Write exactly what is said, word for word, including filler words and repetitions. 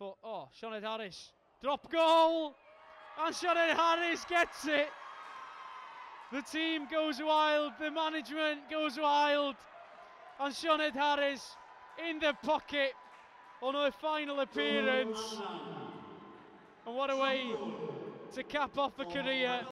foot. Oh, Sioned Harries. Drop goal! And Sioned Harries gets it! The team goes wild, the management goes wild. And Sioned Harries in the pocket on her final appearance. And what a way to cap off a career.